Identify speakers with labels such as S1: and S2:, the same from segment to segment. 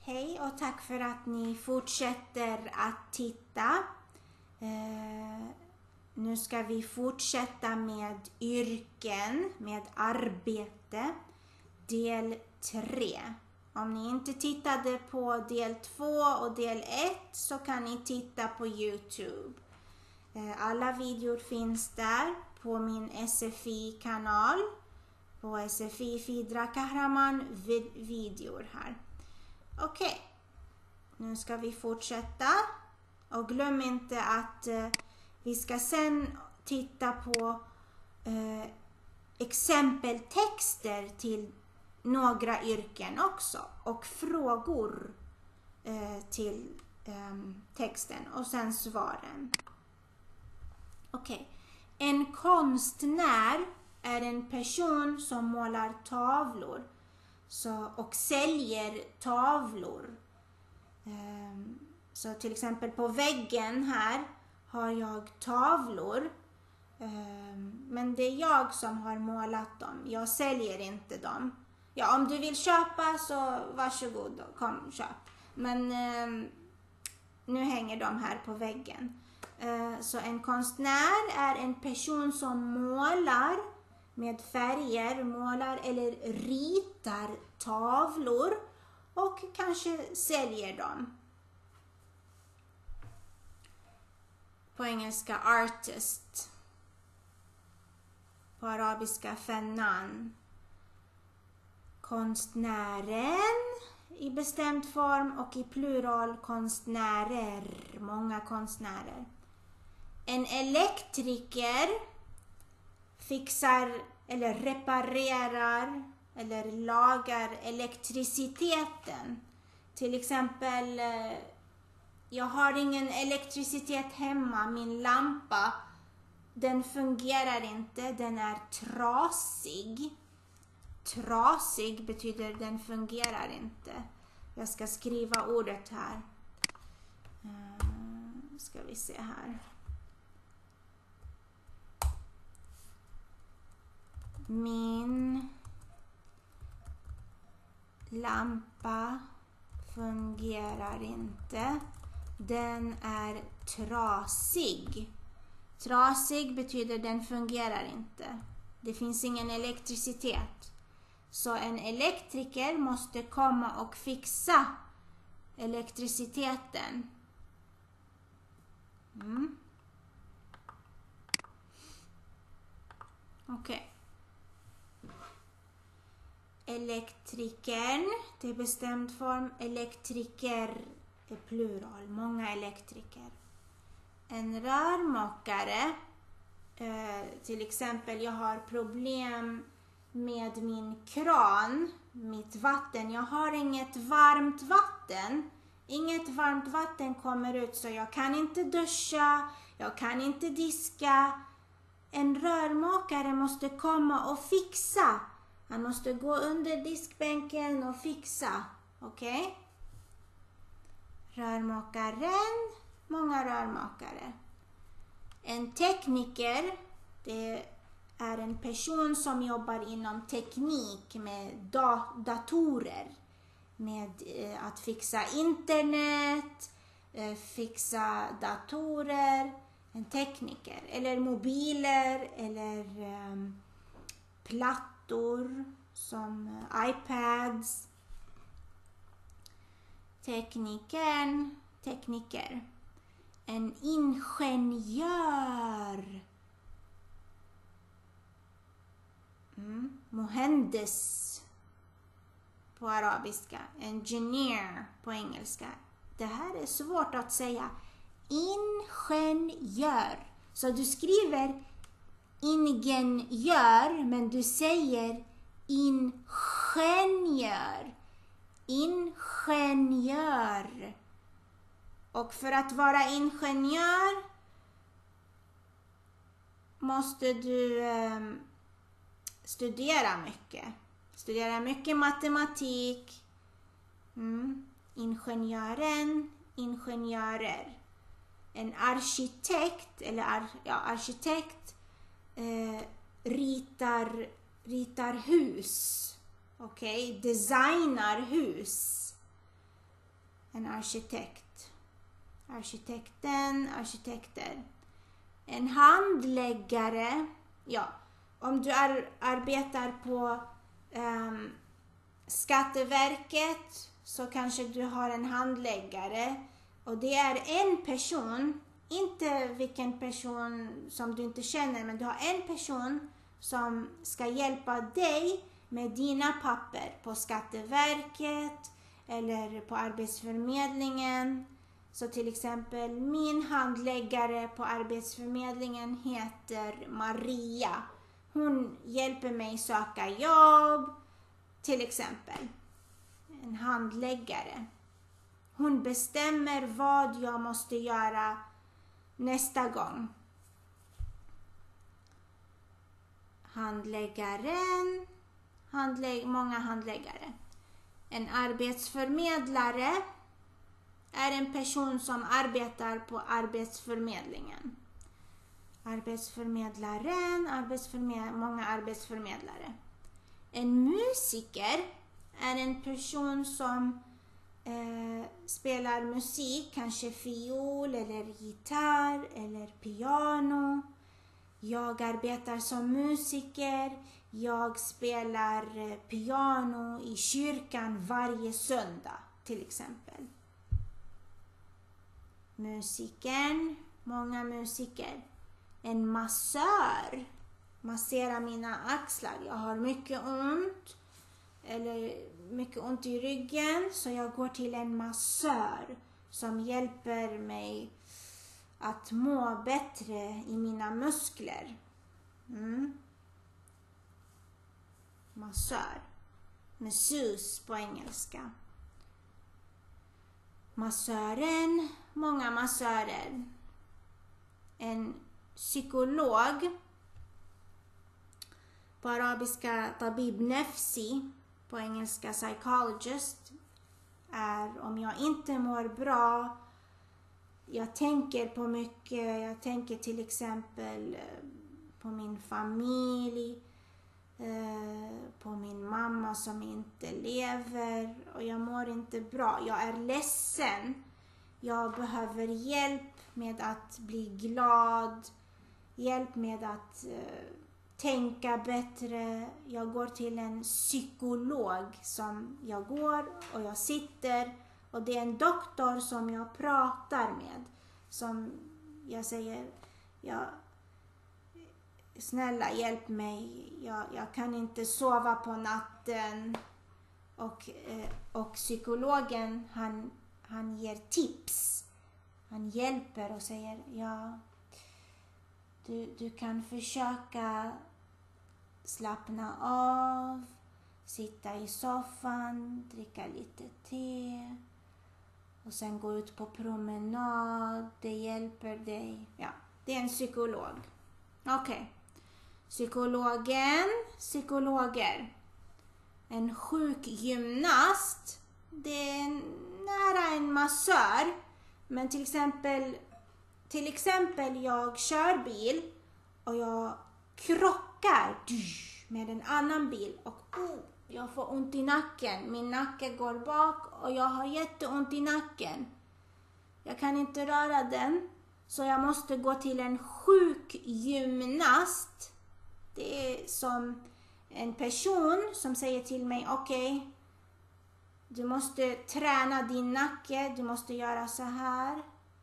S1: Hej och tack för att ni fortsätter att titta. Nu ska vi fortsätta med yrken, med arbete, del 3. Om ni inte tittade på del 2 och del 1 så kan ni titta på YouTube. Alla videor finns där på min SFI-kanal. På SFI Fidra Kahraman videor här. Okej, nu ska vi fortsätta. Och glöm inte att vi ska sen titta på exempeltexter till några yrken också. Och frågor till texten och sen svaren. Okej, en konstnär är en person som målar tavlor och säljer tavlor. Så till exempel på väggen här har jag tavlor. Men det är jag som har målat dem. Jag säljer inte dem. Ja, om du vill köpa så varsågod, kom köp. Men nu hänger de här på väggen. Så en konstnär är en person som målar med färger, målar eller ritar tavlor och kanske säljer dem. På engelska artist. På arabiska fennan. Konstnären i bestämd form och i plural konstnärer, många konstnärer. En elektriker fixar eller reparerar eller lagar elektriciteten. Till exempel, jag har ingen elektricitet hemma, min lampa, den fungerar inte, den är trasig. Trasig betyder den fungerar inte. Jag ska skriva ordet här. Ska vi se här. Min lampa fungerar inte. Den är trasig. Trasig betyder den fungerar inte. Det finns ingen elektricitet. Så en elektriker måste komma och fixa elektriciteten. Okej. Elektrikern, det är bestämd form. Elektriker är plural, många elektriker. En rörmokare, till exempel jag har problem med min kran, mitt vatten. Jag har inget varmt vatten. Inget varmt vatten kommer ut så jag kan inte duscha, jag kan inte diska. En rörmokare måste komma och fixa. Han måste gå under diskbänken och fixa. Okej? Rörmokaren, många rörmokare. En tekniker, det är en person som jobbar inom teknik med datorer. Med att fixa internet, fixa datorer. En tekniker. Eller mobiler eller plattor som iPads. Tekniker. En ingenjör. Mohendes på arabiska. Engineer på engelska. Det här är svårt att säga. Ingenjör. Så du skriver ingenjör men du säger ingenjör. Ingenjör. Och för att vara ingenjör måste du studera mycket. Studera mycket matematik. Ingenjören, ingenjörer. En arkitekt arkitekt ritar hus. Okej, designar hus. En arkitekt. Arkitekten, arkitekter. En handläggare. Ja, om du arbetar på Skatteverket så kanske du har en handläggare. Och det är en person, inte vilken person som du inte känner, men du har en person som ska hjälpa dig med dina papper på Skatteverket eller på Arbetsförmedlingen. Så till exempel min handläggare på Arbetsförmedlingen heter Maria. Hon hjälper mig söka jobb, till exempel. En handläggare. Hon bestämmer vad jag måste göra nästa gång. Handläggaren. Många handläggare. En arbetsförmedlare är en person som arbetar på Arbetsförmedlingen. Arbetsförmedlaren, många arbetsförmedlare. En musiker är en person som spelar musik, kanske fiol eller gitarr eller piano. Jag arbetar som musiker. Jag spelar piano i kyrkan varje söndag, till exempel. Musikern, många musiker. En massör, massera mina axlar. Jag har mycket ont i ryggen, så jag går till en massör som hjälper mig att må bättre i mina muskler. Massör. Masseuse på engelska. Massören, många massörer. En psykolog, på arabiska tabib nafsi, på engelska psychologist, är om jag inte mår bra, jag tänker på mycket, jag tänker till exempel på min familj, på min mamma som inte lever och jag mår inte bra, jag är ledsen, jag behöver hjälp med att bli glad, hjälp med att tänka bättre. Jag går till en psykolog som jag går och jag sitter och det är en doktor som jag pratar med. Som jag säger, snälla hjälp mig, jag kan inte sova på natten. Och psykologen han ger tips. Han hjälper och säger, du kan försöka slappna av, sitta i soffan, dricka lite te och sen gå ut på promenad. Det hjälper dig. Ja, det är en psykolog. Okej. Psykologer. En sjukgymnast, det är nära en massör. Men till exempel jag kör bil och jag krockar med en annan bil och jag får ont i nacken. Min nacke går bak och jag har jätteont i nacken. Jag kan inte röra den, så jag måste gå till en sjukgymnast. Det är som en person som säger till mig, okej, du måste träna din nacke, du måste göra så här.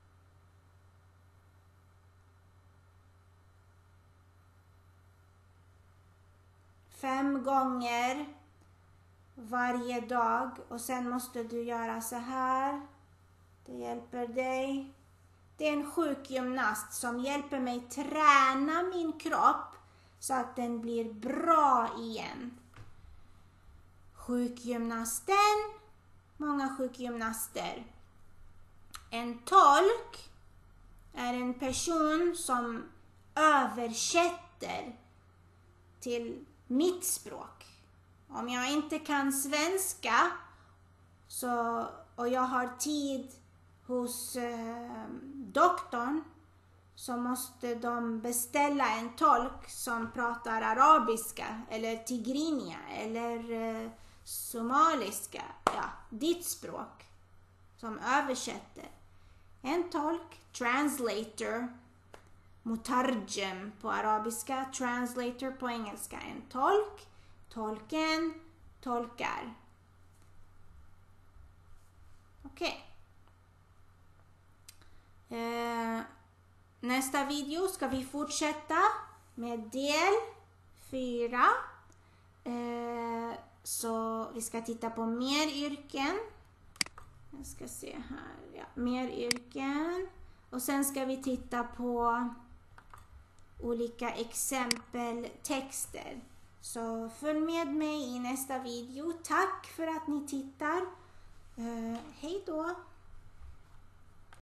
S1: Fem gånger varje dag och sen måste du göra så här. Det hjälper dig. Det är en sjukgymnast som hjälper mig träna min kropp så att den blir bra igen. Sjukgymnasten, många sjukgymnaster. En tolk är en person som översätter till mitt språk. Om jag inte kan svenska och jag har tid hos doktorn, så måste de beställa en tolk som pratar arabiska eller tigrinia eller somaliska, ditt språk. som översätter. En tolk, translator, mutarjem på arabiska, translator på engelska. En tolk, tolken, tolkar. Okej. Nästa video ska vi fortsätta med del 4. Så vi ska titta på mer yrken. Jag ska se här. Ja, mer yrken. Och sen ska vi titta på olika exempeltexter. Så följ med mig i nästa video. Tack för att ni tittar. Hej då!